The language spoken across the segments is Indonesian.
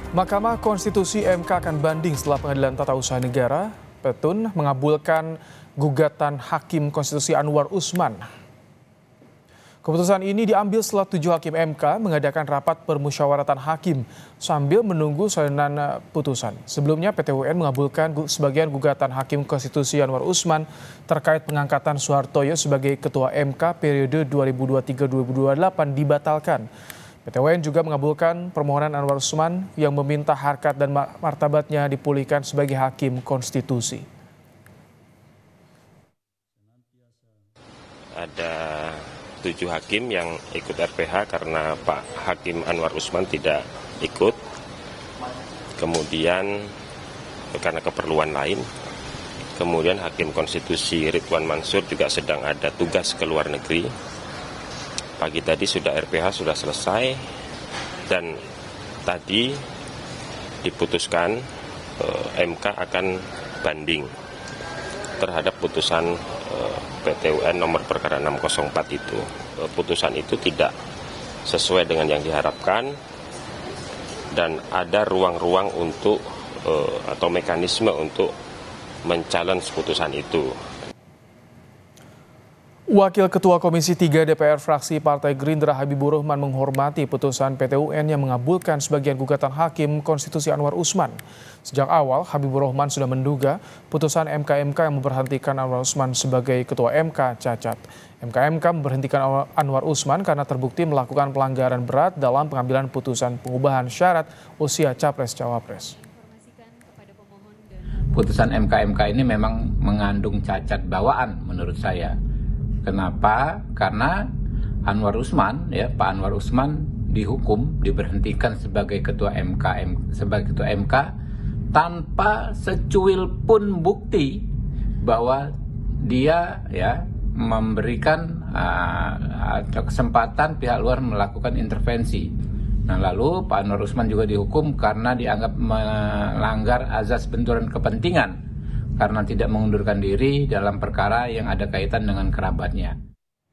Mahkamah Konstitusi MK akan banding setelah Pengadilan Tata Usaha Negara Petun mengabulkan gugatan Hakim Konstitusi Anwar Usman. Keputusan ini diambil setelah 7 hakim MK mengadakan rapat permusyawaratan hakim sambil menunggu salinan putusan. Sebelumnya PT UN mengabulkan sebagian gugatan Hakim Konstitusi Anwar Usman terkait pengangkatan Soehartoyo sebagai Ketua MK periode 2023-2028 dibatalkan. PT UN juga mengabulkan permohonan Anwar Usman yang meminta harkat dan martabatnya dipulihkan sebagai Hakim Konstitusi. Ada 7 hakim yang ikut RPH karena Pak Hakim Anwar Usman tidak ikut. Kemudian karena keperluan lain. Kemudian Hakim Konstitusi Ridwan Mansur juga sedang ada tugas ke luar negeri. Pagi tadi sudah RPH sudah selesai dan tadi diputuskan MK akan banding terhadap putusan PT UN nomor perkara 604 itu. Putusan itu tidak sesuai dengan yang diharapkan dan ada ruang-ruang untuk atau mekanisme untuk men-challenge putusan itu. Wakil Ketua Komisi 3 DPR fraksi Partai Gerindra Habibur Rahman menghormati putusan PT UN yang mengabulkan sebagian gugatan Hakim Konstitusi Anwar Usman. Sejak awal, Habibur Rahman sudah menduga putusan MK-MK yang memberhentikan Anwar Usman sebagai Ketua MK cacat. MK-MK memberhentikan Anwar Usman karena terbukti melakukan pelanggaran berat dalam pengambilan putusan pengubahan syarat usia Capres-Cawapres. Putusan MK-MK ini memang mengandung cacat bawaan menurut saya. Kenapa? Karena Anwar Usman, Pak Anwar Usman dihukum, diberhentikan sebagai ketua MK tanpa secuil pun bukti bahwa dia memberikan kesempatan pihak luar melakukan intervensi. Nah, lalu Pak Anwar Usman juga dihukum karena dianggap melanggar azas benturan kepentingan karena tidak mengundurkan diri dalam perkara yang ada kaitan dengan kerabatnya.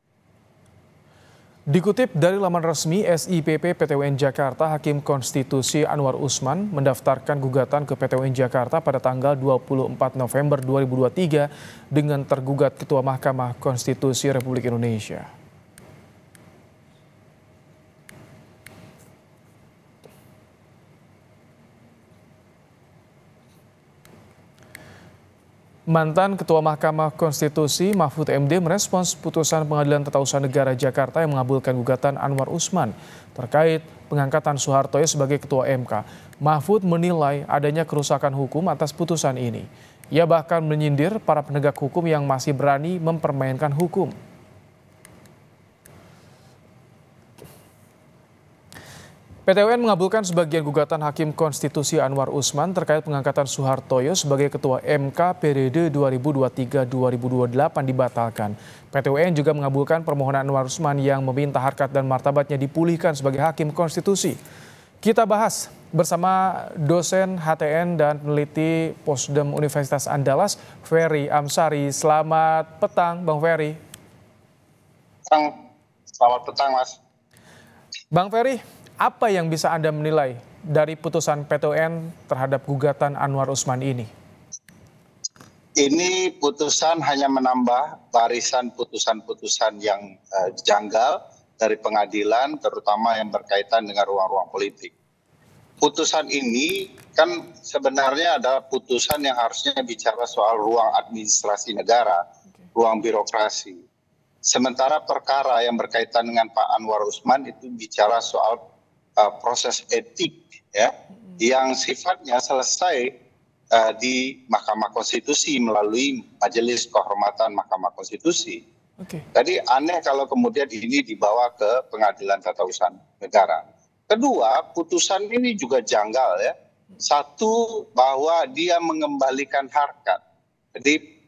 Dikutip dari laman resmi SIPP PT UN Jakarta, Hakim Konstitusi Anwar Usman mendaftarkan gugatan ke PT UN Jakarta pada tanggal 24 November 2023 dengan tergugat Ketua Mahkamah Konstitusi Republik Indonesia. Mantan Ketua Mahkamah Konstitusi Mahfud MD merespons putusan Pengadilan Tata Usaha Negara Jakarta yang mengabulkan gugatan Anwar Usman terkait pengangkatan Soehartoyo sebagai Ketua MK. Mahfud menilai adanya kerusakan hukum atas putusan ini. Ia bahkan menyindir para penegak hukum yang masih berani mempermainkan hukum. PT UN mengabulkan sebagian gugatan Hakim Konstitusi Anwar Usman terkait pengangkatan Soehartoyo sebagai Ketua MK periode 2023-2028 dibatalkan. PT UN juga mengabulkan permohonan Anwar Usman yang meminta harkat dan martabatnya dipulihkan sebagai Hakim Konstitusi. Kita bahas bersama dosen HTN dan peneliti Posdem Universitas Andalas, Ferry Amsari. Selamat petang, Bang Ferry. Selamat petang, Mas. Bang Ferry, apa yang bisa Anda menilai dari putusan PT UN terhadap gugatan Anwar Usman ini? Ini putusan hanya menambah barisan putusan-putusan yang janggal dari pengadilan, terutama yang berkaitan dengan ruang-ruang politik. Putusan ini kan sebenarnya adalah putusan yang harusnya bicara soal ruang administrasi negara, ruang birokrasi. Sementara perkara yang berkaitan dengan Pak Anwar Usman itu bicara soal proses etik yang sifatnya selesai di Mahkamah Konstitusi melalui Majelis Kehormatan Mahkamah Konstitusi. Jadi aneh kalau kemudian ini dibawa ke Pengadilan Tata Usaha Negara. Kedua, putusan ini juga janggal Satu, bahwa dia mengembalikan harkat. Jadi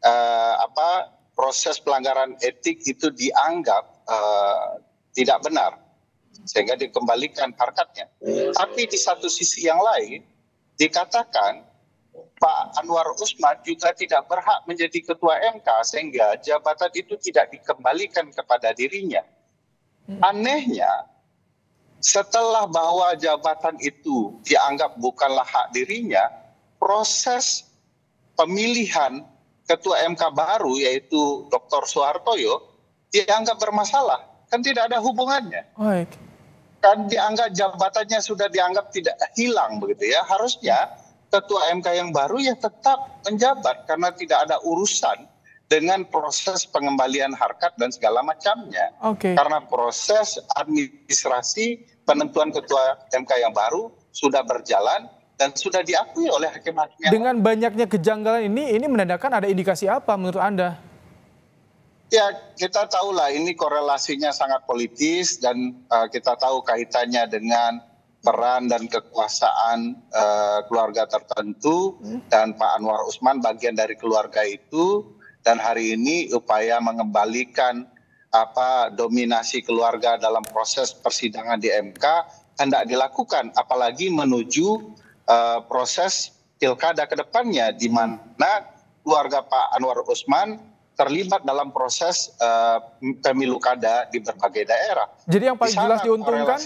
proses pelanggaran etik itu dianggap tidak benar, sehingga dikembalikan harkatnya. Tapi di satu sisi yang lain dikatakan Pak Anwar Usman juga tidak berhak menjadi Ketua MK sehingga jabatan itu tidak dikembalikan kepada dirinya. Anehnya Setelah bahwa jabatan itu dianggap bukanlah hak dirinya, proses pemilihan Ketua MK baru yaitu Dr. Soehartoyo dianggap bermasalah. Kan tidak ada hubungannya. Baik. Kan dianggap jabatannya sudah dianggap tidak hilang begitu ya. Harusnya Ketua MK yang baru ya tetap menjabat karena tidak ada urusan dengan proses pengembalian harkat dan segala macamnya. Oke. Karena proses administrasi penentuan Ketua MK yang baru sudah berjalan dan sudah diakui oleh hakim-hakim. Dengan banyaknya kejanggalan ini menandakan ada indikasi apa menurut Anda? Ya, kita tahulah ini korelasinya sangat politis dan kita tahu kaitannya dengan peran dan kekuasaan keluarga tertentu dan Pak Anwar Usman bagian dari keluarga itu, dan hari ini upaya mengembalikan dominasi keluarga dalam proses persidangan di MK hendak dilakukan, apalagi menuju proses pilkada ke depannya di mana keluarga Pak Anwar Usman terlibat dalam proses pemilu kada di berbagai daerah. Jadi yang paling jelas diuntungkan?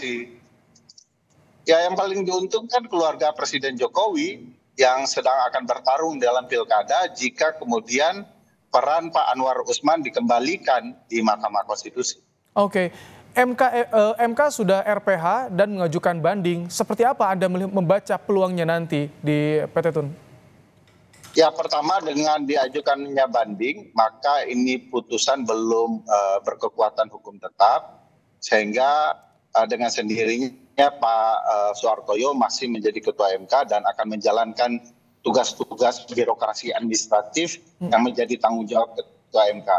Ya, yang paling diuntungkan keluarga Presiden Jokowi yang sedang akan bertarung dalam pilkada jika kemudian peran Pak Anwar Usman dikembalikan di Mahkamah Konstitusi. Oke, MK sudah RPH dan mengajukan banding. Seperti apa Anda membaca peluangnya nanti di PT Tun? Ya, pertama dengan diajukannya banding, maka ini putusan belum berkekuatan hukum tetap, sehingga dengan sendirinya Pak Soehartoyo masih menjadi Ketua MK dan akan menjalankan tugas-tugas birokrasi administratif yang menjadi tanggung jawab Ketua MK.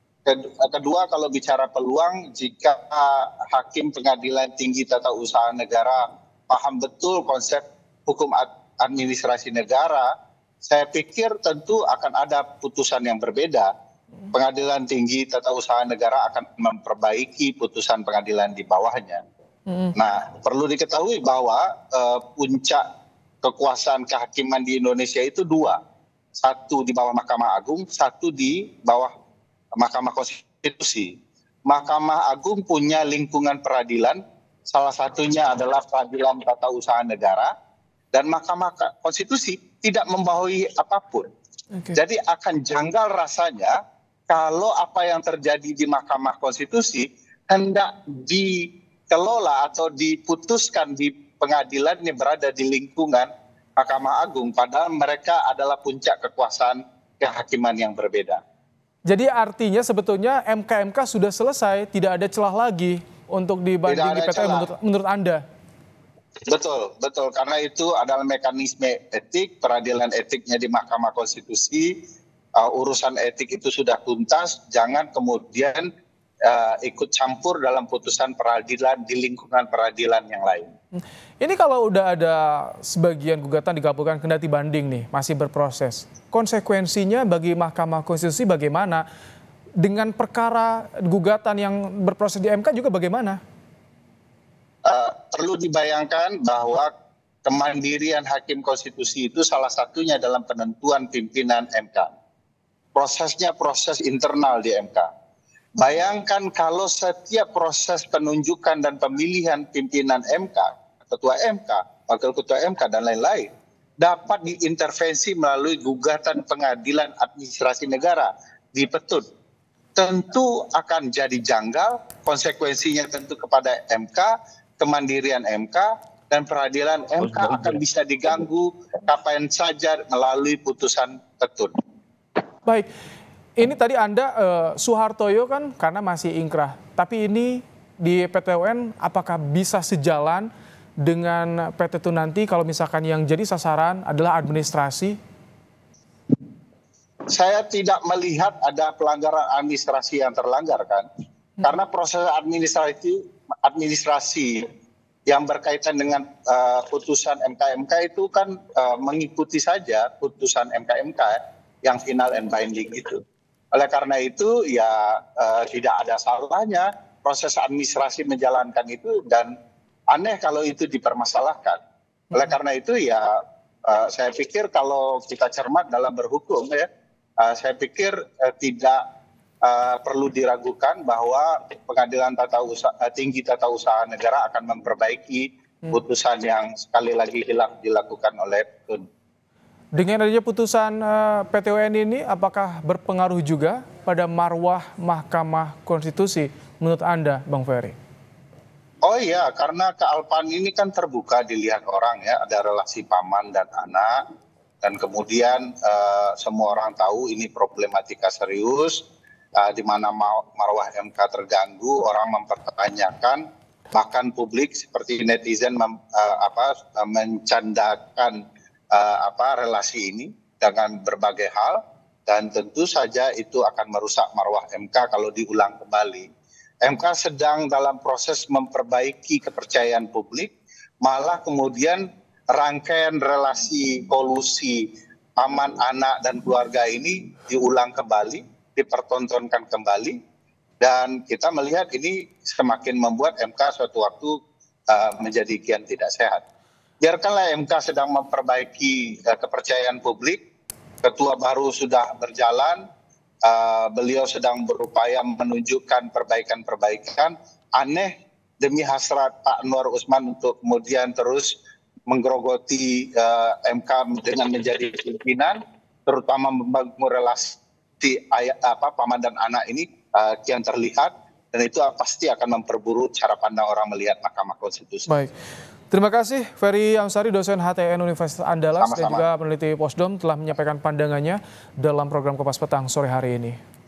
Kedua, kalau bicara peluang, jika Hakim Pengadilan Tinggi Tata Usaha Negara paham betul konsep hukum administrasi negara, saya pikir tentu akan ada putusan yang berbeda. Pengadilan Tinggi Tata Usaha Negara akan memperbaiki putusan pengadilan di bawahnya. Nah, perlu diketahui bahwa puncak kekuasaan kehakiman di Indonesia itu dua. Satu di bawah Mahkamah Agung, satu di bawah Mahkamah Konstitusi. Mahkamah Agung punya lingkungan peradilan, salah satunya adalah Peradilan Tata Usaha Negara, dan Mahkamah Konstitusi tidak membawahi apapun. Jadi akan janggal rasanya kalau apa yang terjadi di Mahkamah Konstitusi hendak dikelola atau diputuskan di pengadilan yang berada di lingkungan Mahkamah Agung, padahal mereka adalah puncak kekuasaan kehakiman yang berbeda. Jadi artinya sebetulnya MK sudah selesai, tidak ada celah lagi untuk dibanding di PT menurut Anda? Betul, betul. Karena itu adalah mekanisme etik, peradilan etiknya di Mahkamah Konstitusi, urusan etik itu sudah tuntas, jangan kemudian ikut campur dalam putusan peradilan di lingkungan peradilan yang lain. Ini kalau udah ada sebagian gugatan dikabulkan kendati banding nih, masih berproses. Konsekuensinya bagi Mahkamah Konstitusi bagaimana? Dengan perkara gugatan yang berproses di MK juga bagaimana? Perlu dibayangkan bahwa kemandirian Hakim Konstitusi itu salah satunya dalam penentuan pimpinan MK. Prosesnya proses internal di MK. Bayangkan kalau setiap proses penunjukan dan pemilihan pimpinan MK, Ketua MK, Wakil Ketua MK, dan lain-lain, dapat diintervensi melalui gugatan pengadilan administrasi negara di Petun. Tentu akan jadi janggal, konsekuensinya tentu kepada MK, kemandirian MK, dan peradilan MK akan bisa diganggu kapan saja melalui putusan Petun. Baik, ini tadi Anda Soehartoyo kan karena masih ingkrah, tapi ini di PT UN apakah bisa sejalan dengan PT Tun nanti kalau misalkan yang jadi sasaran adalah administrasi? Saya tidak melihat ada pelanggaran administrasi yang terlanggar kan, karena proses administrasi yang berkaitan dengan putusan MK-MK itu kan mengikuti saja putusan MK-MK yang final and binding itu. Oleh karena itu ya tidak ada salahnya proses administrasi menjalankan itu, dan aneh kalau itu dipermasalahkan. Oleh karena itu ya saya pikir kalau kita cermat dalam berhukum ya, saya pikir tidak perlu diragukan bahwa Pengadilan Tinggi Tata Usaha Negara akan memperbaiki putusan yang sekali lagi hilaf dilakukan oleh PTUN. Dengan adanya putusan PT UN ini, apakah berpengaruh juga pada marwah Mahkamah Konstitusi menurut Anda, Bang Ferry? Oh iya, karena kealpaan ini kan terbuka dilihat orang ya, ada relasi paman dan anak, dan kemudian semua orang tahu ini problematika serius, di mana marwah MK terganggu, orang mempertanyakan, bahkan publik seperti netizen mencandakan relasi ini dengan berbagai hal, dan tentu saja itu akan merusak marwah MK kalau diulang kembali. MK sedang dalam proses memperbaiki kepercayaan publik, malah kemudian rangkaian relasi kolusi paman, anak, dan keluarga ini diulang kembali, dipertontonkan kembali, dan kita melihat ini semakin membuat MK suatu waktu menjadi kian tidak sehat. Biarkanlah MK sedang memperbaiki kepercayaan publik, ketua baru sudah berjalan, beliau sedang berupaya menunjukkan perbaikan-perbaikan. Aneh demi hasrat Pak Anwar Usman untuk kemudian terus menggerogoti MK dengan menjadi pimpinan, terutama membangun relasi paman dan anak ini yang terlihat, dan itu pasti akan memperburuk cara pandang orang melihat Mahkamah Konstitusi. Baik, terima kasih Ferry Amsari, dosen HTN Universitas Andalas dan juga peneliti Posdom telah menyampaikan pandangannya dalam program Kompas Petang sore hari ini.